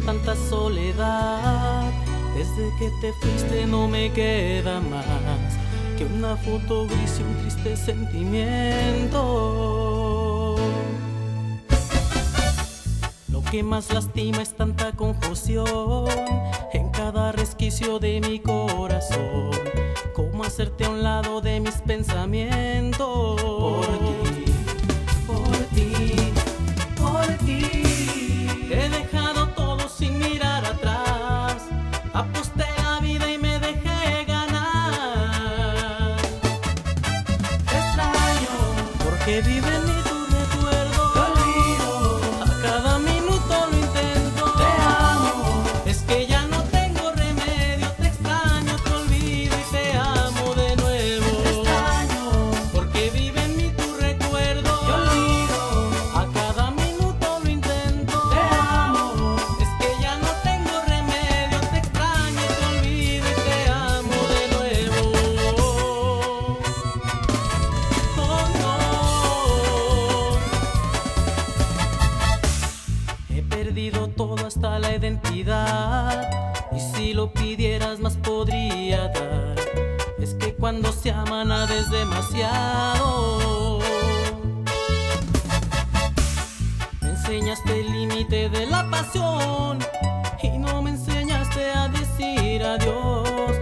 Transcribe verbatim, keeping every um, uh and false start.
tanta soledad. Desde que te fuiste no me queda más que una foto gris y un triste sentimiento. Lo que más lastima es tanta confusión en cada resquicio de mi corazón. Cómo hacerte a un lado de mis pensamientos. Por ti, por ti, por ti. He dejado todo sin mirar atrás. Aposté la vida y me dejé ganar. Te extraño porque vive en mí tu recuerdo. Te olvido, a cada minuto lo intento. Te amo, es que ya no tengo remedio. Te extraño, te olvido y te amo de nuevo. Te extraño porque vive en mí tu recuerdo. Te olvido, a cada minuto lo intento. Te amo, es que ya no tengo remedio. Te extraño, te olvido y te amo de nuevo. Oh, no. He perdido todo hasta la identidad, y si lo pidieras más podría dar. Es que cuando se ama nada es demasiado. Me enseñaste el límite de la pasión y no me enseñaste a decir adiós.